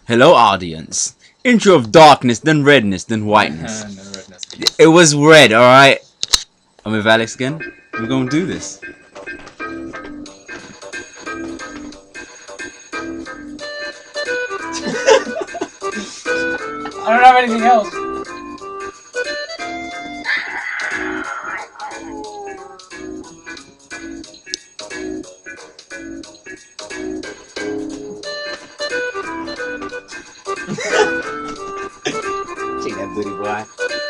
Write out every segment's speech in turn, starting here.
Hello, audience. Intro of darkness, then redness, then whiteness. No redness. It was red, alright? I'm with Alex again. We're gonna do this. I don't have anything else. Take that booty, boy.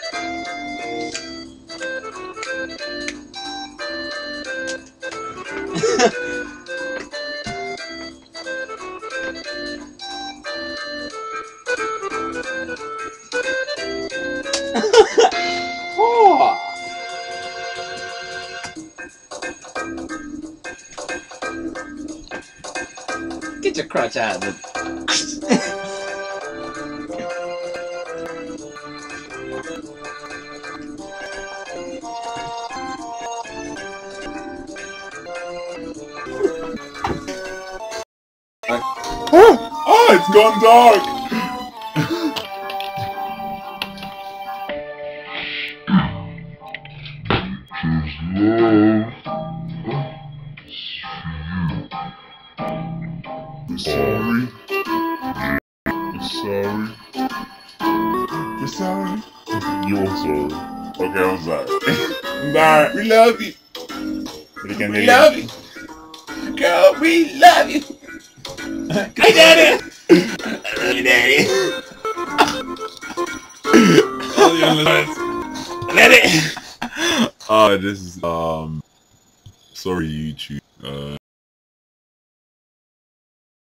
Oh. Get your crotch out of the... Oh, it's gone dark! Sorry. Sorry. You're sorry? You're sorry. Okay, I'm sorry. I'm sorry. We love you. We love you. Girl, we love you. Hey, Daddy. I love you, Daddy. Oh, Daddy. Oh, this is, sorry, YouTube.